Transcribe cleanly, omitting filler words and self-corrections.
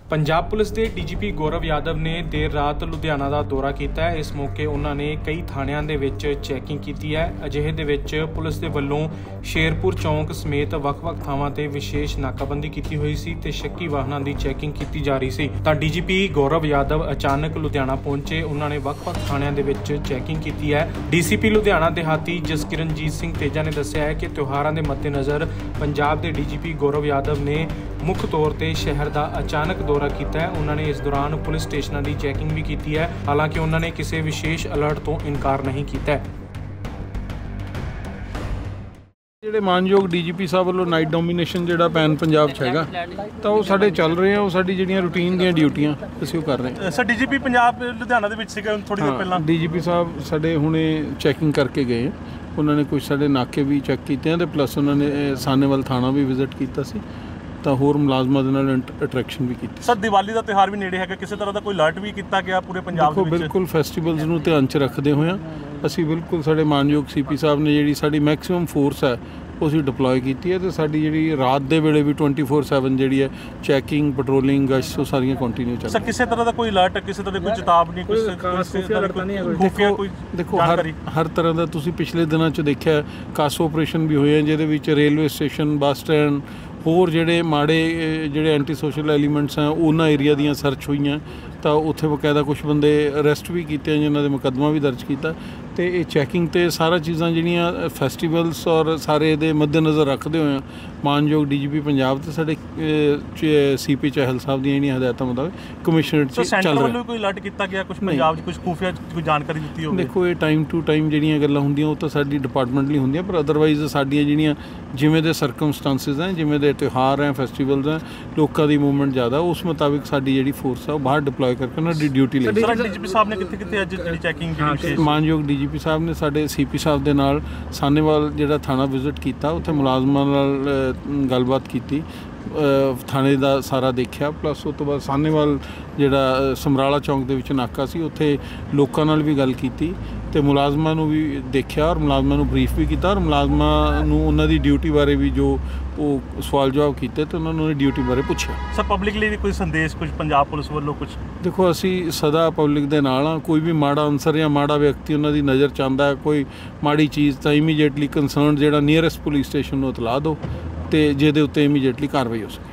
Punjab police के DGP Gaurav Yadav ने देर रात लुधियाना का दौरा किया है। इस मौके उन्होंने कई थाणियां दे विच चैकिंग की है। अजिहे दे विच पुलिस के वलों शेरपुर चौंक समेत वख-वख थावां ते विशेष नाकाबंदी की हुई सी ते शक्की वाहनों की चैकिंग की जा रही सी। तां DGP गौरव यादव अचानक लुधियाना पहुंचे। उन्होंने वख-वख थाणियां दे विच चैकिंग की है। DCP लुधियाना देहाती जसकिरणजीत सिंह तेजा ने दस्सिया है कि त्योहारों के मद्देनज़र पंजाब के DGP गौरव यादव ने मुख्य तौर पर शहर का अचानक दौरा किया है। उन्होंने इस दौरान पुलिस स्टेशनों की चैकिंग भी की है। हालांकि उन्होंने किसी विशेष अलर्ट तो इनकार नहीं किया। ਜਿਹੜੇ ਮਾਨਯੋਗ DGP ਸਾਹਿਬ ਵੱਲੋਂ ਨਾਈਟ ਡੋਮੀਨੇਸ਼ਨ ਜਿਹੜਾ ਪੈਨ ਪੰਜਾਬ 'ਚ ਹੈਗਾ ਤਾਂ ਉਹ ਸਾਡੇ ਚੱਲ ਰਹੇ ਆ। ਉਹ ਸਾਡੀ ਜਿਹੜੀਆਂ ਰੂਟੀਨ ਦੀਆਂ ਡਿਊਟੀਆਂ ਅਸੀਂ ਉਹ ਕਰ ਰਹੇ ਹਾਂ। ਸਰ DGP ਪੰਜਾਬ ਲੁਧਿਆਣਾ ਦੇ ਵਿੱਚ ਸੀਗਾ ਥੋੜੀ ਦੇਰ ਪਹਿਲਾਂ। DGP ਸਾਹਿਬ ਸਾਡੇ ਹੁਣੇ ਚੈਕਿੰਗ ਕਰਕੇ ਗਏ। ਉਹਨਾਂ ਨੇ ਕੁਝ ਸਾਡੇ ਨਾਕੇ ਵੀ ਚੈੱਕ ਕੀਤੇ ਆ ਤੇ ਪਲੱਸ ਉਹਨਾਂ ਨੇ ਸਾਨੇਵਾਲ ਥਾਣਾ ਵੀ ਵਿਜ਼ਿਟ ਕੀਤਾ ਸੀ ਤਾਂ ਹੋਰ ਮੁਲਾਜ਼ਮਾਂ ਦੇ ਨਾਲ ਅਟਰੈਕਸ਼ਨ ਵੀ ਕੀਤੀ। ਸਰ ਦੀਵਾਲੀ ਦਾ ਤਿਉਹਾਰ ਵੀ ਨੇੜੇ ਹੈਗਾ, ਕਿਸੇ ਤਰ੍ਹਾਂ ਦਾ ਕੋਈ ਅਲਰਟ ਵੀ ਕੀਤਾ ਗਿਆ ਪੂਰੇ ਪੰਜਾਬ ਦੇ ਵਿੱਚ? ਬਿਲਕੁਲ ਫੈਸਟੀਵਲਸ ਨੂੰ ਧਿਆਨ 'ਚ ਰੱਖਦੇ ਹੋਏ ਅਸੀਂ ਬਿਲਕੁਲ ਸਾਡੇ ਮਾਨਯੋਗ CP ਸਾਹਿਬ ਨੇ ਜਿਹੜੀ ਸਾਡੀ ਮੈਕਸਿਮਮ ਫੋਰਸ ਹੈ ਉਹ ਅਸੀਂ ਡਿਪਲੋਏ ਕੀਤੀ ਹੈ ਤੇ ਸਾਡੀ ਜਿਹੜੀ ਰਾਤ ਦੇ ਵੇਲੇ ਵੀ 24/7 ਜਿਹੜੀ ਹੈ ਚੈਕਿੰਗ ਪੈਟਰੋਲਿੰਗ ਗਸ਼ਤ ਉਹ ਸਾਰੀਆਂ ਕੰਟੀਨਿਊ ਚੱਲ। ਸਰ ਕਿਸੇ ਤਰ੍ਹਾਂ ਦਾ ਕੋਈ ਅਲਰਟ, ਕਿਸੇ ਤਰ੍ਹਾਂ ਦੀ ਕੋਈ ਚੇਤਾਵਨੀ, ਖੁਫੀਆ ਕੋਈ? ਦੇਖੋ ਹਰ ਤਰ੍ਹਾਂ ਦਾ ਤੁਸੀਂ ਪਿਛਲੇ ਦਿਨਾਂ 'ਚ ਦੇਖਿਆ ਕਾਸ ਆਪਰੇਸ਼ਨ ਵੀ ਹੋਏ ਆ ਜਿਹਦੇ ਵਿੱਚ ਰੇਲਵੇ ਸਟੇਸ਼ਨ, ਬੱਸ ਸਟੈਂਡ, ਹੋਰ ਜਿਹੜੇ ਮਾੜੇ ਜਿਹੜੇ ਐਂਟੀ ਸੋਸ਼ਲ ਐਲੀਮੈਂਟਸ ਆ ਉਹਨਾਂ ਏਰੀਆ ਦੀਆਂ ਸਰਚ ਹੋਈਆਂ ਤਾਂ ਉੱਥੇ ਬਕਾਇਦਾ ਕੁਝ ਬੰਦੇ ਅਰੈਸਟ ਵੀ ਕੀਤੇ ਜਿਨ੍ਹਾਂ ਦੇ ਮੁਕੱਦਮਾ ਵੀ ਦਰਜ ਕੀਤਾ ਤੇ ਇਹ ਚੈਕਿੰਗ ਤੇ ਸਾਰਾ ਚੀਜ਼ਾਂ ਜਿਹੜੀਆਂ ਫੈਸਟੀਵਲਸ ਔਰ ਸਾਰੇ ਇਹਦੇ ਮੱਦੇਨਜ਼ਰ ਰੱਖਦੇ ਹੋਏ ਮਾਨਯੋਗ DGP ਪੰਜਾਬ ਤੇ ਸਾਡੇ CP ਚਾਹਲ ਸਾਹਿਬ ਦੀਆਂ ਜਿਹੜੀਆਂ ਹਦਾਇਤਾਂ ਮੁਤਾਬਕ ਕਮਿਸ਼ਨਰੇਟ 'ਚ ਚੱਲ ਰਿਹਾ। ਸੈਂਟਰ ਵੱਲੋਂ ਕੋਈ ਅਲਰਟ ਕੀਤਾ ਗਿਆ ਕੁਝ ਪੰਜਾਬ 'ਚ, ਕੁਝ ਖੂਫੀਆ ਕੋਈ ਜਾਣਕਾਰੀ ਦਿੱਤੀ ਹੋਵੇ? ਦੇਖੋ ਇਹ ਟਾਈਮ ਟੂ ਟਾਈਮ ਜਿਹੜੀਆਂ ਗੱਲਾਂ ਹੁੰਦੀਆਂ ਉਹ ਤਾਂ ਸਾਡੀ ਡਿਪਾਰਟਮੈਂਟਲੀ ਹੁੰਦੀਆਂ ਪਰ ਅਦਰਵਾਈਜ਼ ਸਾਡੀਆਂ ਜਿਹੜੀਆਂ ਜਿਵੇਂ ਦੇ ਸਰਕਮਸਟੈਂਸਿਸ ਹੈ, ਜਿਵੇਂ ਦੇ ਤਿਉਹਾਰ ਹੈ, ਫੈਸਟੀਵਲਸ ਹੈ, ਲੋਕਾਂ ਦੀ ਮੂਵਮੈਂਟ ਜ਼ਿਆਦਾ ਉਸ ਮੁਤਾਬਿਕ ਸਾਡੀ ਜਿਹੜੀ ਫੋਰਸ ਆ ਉਹ ਬਾਹਰ ਡਿਪਲੋਏ ਕਰਕੇ ਉਹਨਾਂ ਦੀ ਡਿਊਟੀ ਲਈ। ਸਰ DGP ਸਾਹਿਬ ਨੇ ਕਿੱਥੇ ਅੱਜ ਜਿਹੜੀ ਚੈਕਿੰਗ ਕੀਤੀ? ਮਾਨਯੋਗ DGP ਸਾਹਿਬ ਨੇ ਸਾਡੇ CP ਸਾਹਿਬ ਦੇ ਨਾਲ ਸਾਨੇਵਾਲ ਜਿਹੜਾ ਥਾਣਾ ਵਿਜ਼ਿਟ ਕੀਤਾ, ਉੱਥੇ ਮੁਲਾਜ਼ਮਾਂ ਨਾਲ ਗੱਲਬਾਤ ਕੀਤੀ, ਥਾਣੇ ਦਾ ਸਾਰਾ ਦੇਖਿਆ, ਪਲੱਸ ਉਸ ਤੋਂ ਬਾਅਦ ਸਾਨੇਵਾਲ ਜਿਹੜਾ ਸਮਰਾਲਾ ਚੌਂਕ ਦੇ ਵਿੱਚ ਨਾਕਾ ਸੀ ਉੱਥੇ ਲੋਕਾਂ ਨਾਲ ਵੀ ਗੱਲ ਕੀਤੀ ਤੇ ਮੁਲਾਜ਼ਮਾਂ ਨੂੰ ਵੀ ਦੇਖਿਆ ਔਰ ਮੁਲਾਜ਼ਮਾਂ ਨੂੰ ਬਰੀਫ ਵੀ ਕੀਤਾ ਔਰ ਮੁਲਾਜ਼ਮਾਂ ਨੂੰ ਉਹਨਾਂ ਦੀ ਡਿਊਟੀ ਬਾਰੇ ਵੀ ਜੋ ਉਹ ਸਵਾਲ ਜਵਾਬ ਕੀਤੇ ਤੇ ਉਹਨਾਂ ਨੂੰ ਡਿਊਟੀ ਬਾਰੇ ਪੁੱਛਿਆ। ਸਰ ਪਬਲਿਕ ਲਈ ਵੀ ਕੋਈ ਸੰਦੇਸ਼ ਕੁਝ ਪੰਜਾਬ ਪੁਲਿਸ ਵੱਲੋਂ ਕੁਝ? ਦੇਖੋ ਅਸੀਂ ਸਦਾ ਪਬਲਿਕ ਦੇ ਨਾਲ ਹਾਂ। ਕੋਈ ਵੀ ਮਾੜਾ ਅਨਸਰ ਜਾਂ ਮਾੜਾ ਵਿਅਕਤੀ ਉਹਨਾਂ ਦੀ ਨਜ਼ਰ 'ਚ ਆਉਂਦਾ ਕੋਈ ਮਾੜੀ ਚੀਜ਼ ਤਾਂ ਇਮੀਡੀਏਟਲੀ ਕੰਸਰਨ ਜਿਹੜਾ ਨੀਅਰੈਸਟ ਪੁਲਿਸ ਸਟੇਸ਼ਨ ਨੂੰ ਇਤਲਾਹ ਦਿਓ ਤੇ ਜਿਹਦੇ ਉੱਤੇ ਇਮੀਡੀਏਟਲੀ ਕਾਰਵਾਈ ਹੋ ਸਕੇ।